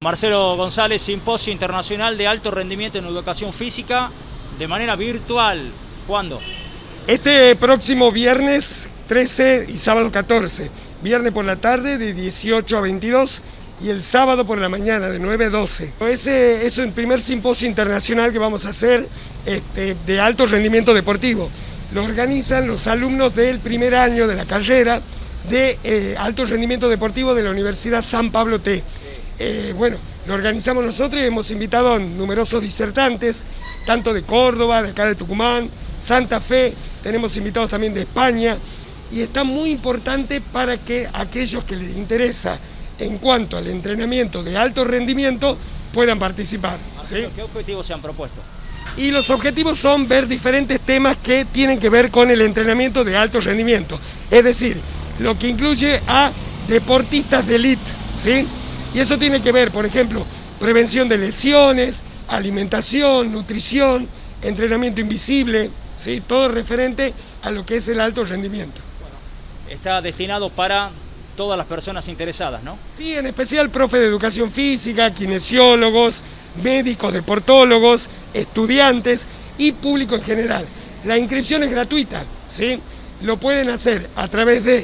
Marcelo González, Simposio Internacional de Alto Rendimiento en Educación Física, de manera virtual. ¿Cuándo? Este próximo viernes 13 y sábado 14. Viernes por la tarde de 18 a 22 y el sábado por la mañana de 9 a 12. Ese es el primer simposio internacional que vamos a hacer de alto rendimiento deportivo. Lo organizan los alumnos del primer año de la carrera de alto rendimiento deportivo de la Universidad San Pablo T. Bueno, lo organizamos nosotros y hemos invitado a numerosos disertantes, tanto de Córdoba, de acá de Tucumán, Santa Fe, tenemos invitados también de España, y está muy importante para que aquellos que les interesa en cuanto al entrenamiento de alto rendimiento puedan participar. ¿Sí? ¿Qué objetivos se han propuesto? Y los objetivos son ver diferentes temas que tienen que ver con el entrenamiento de alto rendimiento, es decir, lo que incluye a deportistas de élite, ¿sí? Y eso tiene que ver, por ejemplo, prevención de lesiones, alimentación, nutrición, entrenamiento invisible, ¿sí? Todo referente a lo que es el alto rendimiento. Bueno, está destinado para todas las personas interesadas, ¿no? Sí, en especial profe de educación física, kinesiólogos, médicos, deportólogos, estudiantes y público en general. La inscripción es gratuita, ¿sí? Lo pueden hacer a través de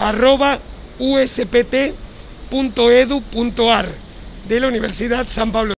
informes@uspt.edu.ar de la Universidad San Pablo.